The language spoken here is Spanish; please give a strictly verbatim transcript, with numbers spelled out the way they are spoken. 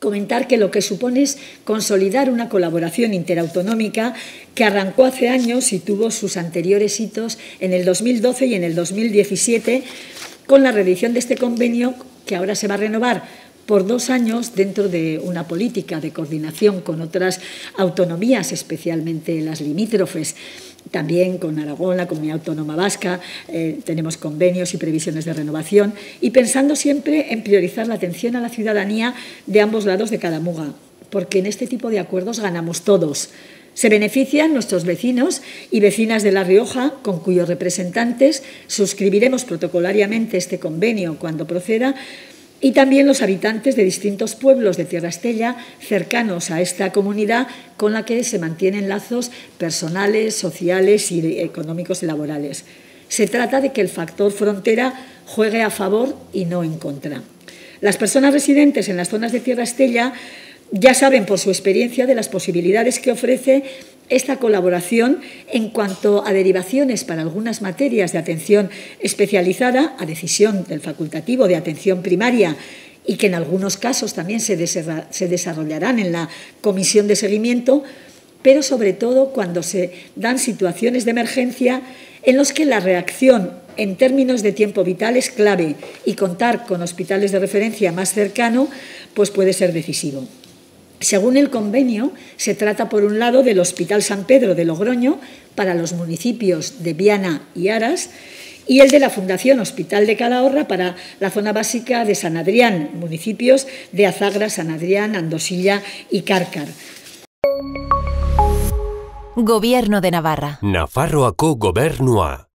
comentar que lo que supone es consolidar una colaboración interautonómica que arrancó hace años y tuvo sus anteriores hitos en el dos mil doce y en el dos mil diecisiete con la reedición de este convenio, que ahora se va a renovar por dos años dentro de una política de coordinación con otras autonomías, especialmente las limítrofes. También con Aragón, la Comunidad Autónoma Vasca, eh, tenemos convenios y previsiones de renovación, y pensando siempre en priorizar la atención a la ciudadanía de ambos lados de cada muga, porque en este tipo de acuerdos ganamos todos. Se benefician nuestros vecinos y vecinas de La Rioja, con cuyos representantes suscribiremos protocolariamente este convenio cuando proceda, y también los habitantes de distintos pueblos de Tierra Estella cercanos a esta comunidad, con la que se mantienen lazos personales, sociales y económicos y laborales. Se trata de que el factor frontera juegue a favor y no en contra. Las personas residentes en las zonas de Tierra Estella ya saben por su experiencia de las posibilidades que ofrece esta colaboración en cuanto a derivaciones para algunas materias de atención especializada a decisión del facultativo de atención primaria, y que en algunos casos también se desarrollarán en la comisión de seguimiento, pero sobre todo cuando se dan situaciones de emergencia en los que la reacción en términos de tiempo vital es clave, y contar con hospitales de referencia más cercano pues puede ser decisivo. Según el convenio, se trata, por un lado, del Hospital San Pedro de Logroño para los municipios de Viana y Aras, y el de la Fundación Hospital de Calahorra para la zona básica de San Adrián, municipios de Azagra, San Adrián, Andosilla y Cárcar. Gobierno de Navarra. Nafarroako gobernua.